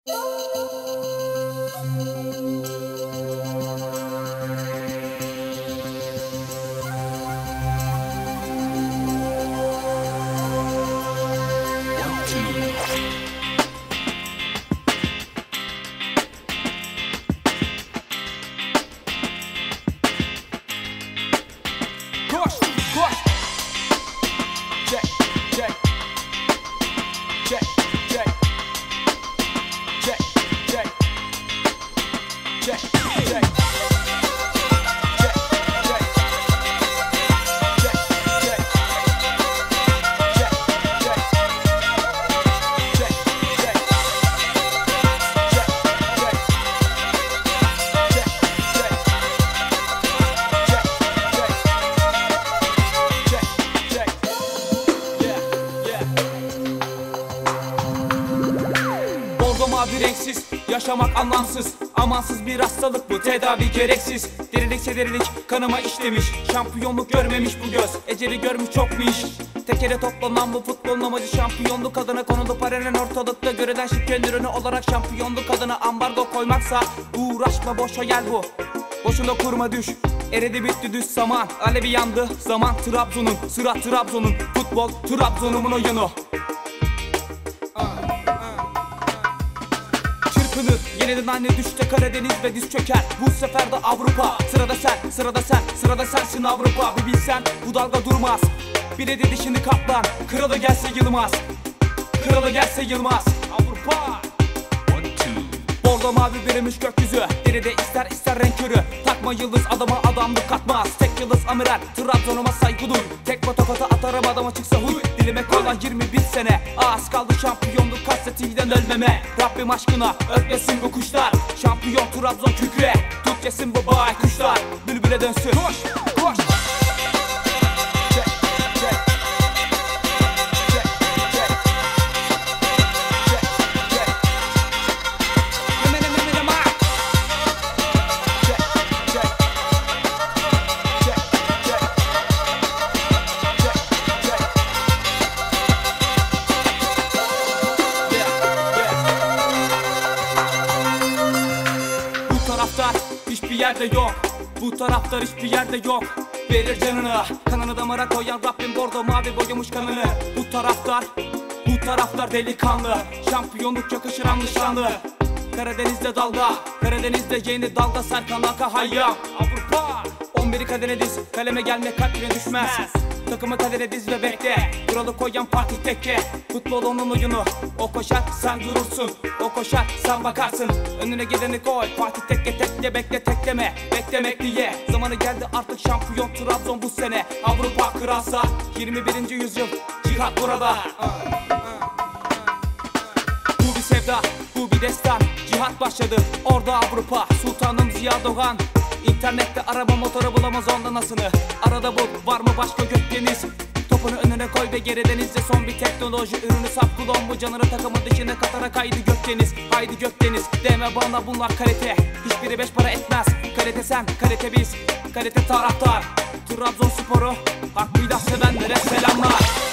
Mavi renksiz, yaşamak anlamsız. Amansız bir hastalık bu, tedavi gereksiz. Derilikse derilik, kanıma işlemiş. Şampiyonluk görmemiş bu göz, eceli görmüş çok mu iş? Tekere toplanan bu futbolun amacı şampiyonluk adına konulu paralel ortalıkta görülen şirket ürünü olarak şampiyonluk adına ambargo koymaksa uğraşma, boş hayal bu. Boşuna kurma düş, eridi bitti düz zaman. Alevi yandı zaman Trabzon'un, sıra Trabzon'un. Futbol Trabzon'umun oyunu. Yeniden aynı düşte Karadeniz ve diz çöker. Bu sefer de Avrupa. Sırada sen, sırada sen, sırada sensin Avrupa. Bir bilsen bu dalga durmaz. Bir de dişini kaplan. Kralı gelse Yılmaz, kralı gelse Yılmaz. Avrupa. Bordo mavi verilmiş gökyüzü. Deride ister renk körü. Takma yıldız adama adamlık katmaz. Tek yıldız amiral, Trabzon'uma saygı duy. Tek patapata atarım adama çıksa huy. Dilime kalan 21 sene. Az kaldı şampiyonluk kasetiyle ölmeme. Rabbim aşkına ötmesin bu kuşlar. Şampiyon Trabzon kükre. Tut yesin bu baykuşlar. Bülbüle dönsün. Koş, koş. Hiçbir yerde yok, bu taraftar hiçbir yerde yok. Verir canını, kanını damara koyan Rabbim bordo mavi boyamış kanını. Bu taraftar delikanlı. Şampiyonluk yakışır anlaşanlı. Karadeniz'de dalga, Karadeniz'de yeni dalga. Serkan Aka hayyam Avrupa. 11'i kadene diz, kaleme gelme kalbine düşmez. Takımı kadere diz ve bekle. Kralı koyan Fatih Tekke. Futbol onun oyunu. O koşar sen durursun, o koşar sen bakarsın. Önüne geleni koy, Fatih Tekke tekle bekle tekleme. Beklemek diye zamanı geldi artık şampiyon Trabzon bu sene. Avrupa kralsa 21. yüzyıl cihat burada. Bu bir sevda, bu bir destan. Cihat başladı orada Avrupa. Sultanım Ziya Doğan. İnternette araba motoru bulamaz ondan asını. Arada bul, var mı başka gökdeniz? Topunu önüne koy ve geriden izle son bir teknoloji ürünü. Sap kulon bu canını takımın dışına katarak haydi gökdeniz. Haydi gökdeniz deme bana bunlar kalite. Hiçbiri 5 para etmez. Kalite sen, kalite biz, kalite taraftar. Trabzonspor'u hakkıyla sevenlere selamlar.